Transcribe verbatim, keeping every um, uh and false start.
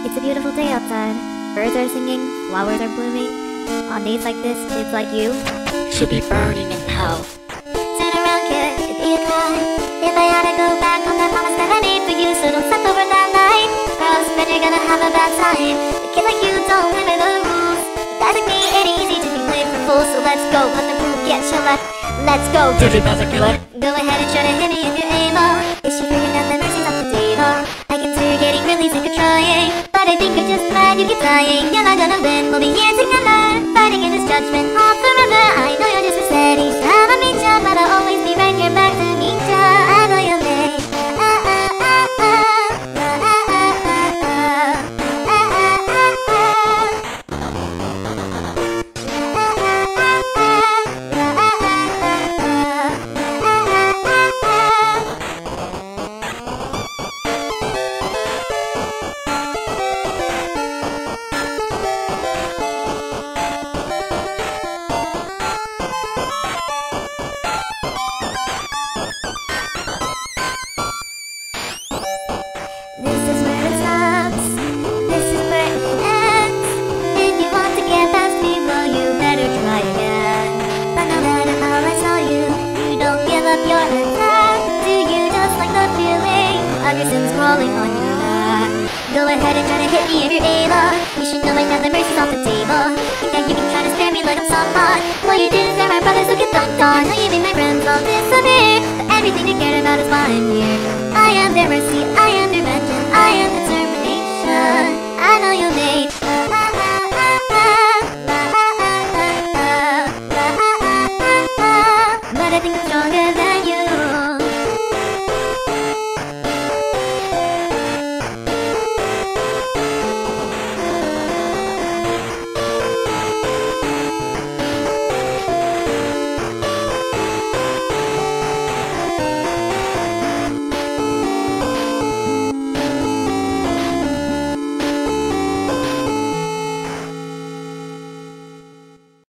It's a beautiful day outside. Birds are singing, flowers are blooming. On days like this, kids like you should be burning in hell. Turn around, kid, it'd be a crime if I had to go back on that promise that I made for you. So don't step over that line, or else then you're gonna have a bad time. A kid like you don't live by the rules. Guys like me, it ain't easy to be played for fools. So let's go, let the proof get your left. Let's go, Dirty Bastard Killer. Go ahead and try to hit me if you're able. Is she figuring out that mercy's off the table? I can see you're getting really sick of trying, but I think I'm just glad you keep dying. You're not gonna win, we'll be here together, fighting in this judgment hall forever. I know you're just a sad each time I meet ya, but I'll always be right here back to meet ya. I know you'll make ah ah ah ah ah ah ah ah ah This is where it stops, this is where it ends. If you want to get past me, well, you better try again. But no matter how I saw you, you don't give up your attack. Do you just like the feeling of your sins crawling on your back? Go ahead and try to hit me if you're able. You should know I have the mercy's off the table. Think that you can try to spare me like I'm someone. Well, you did is there, my brothers who get dunked on. Now you made my friends all disappear, but everything you cared about is why I'm here. I am their mercy.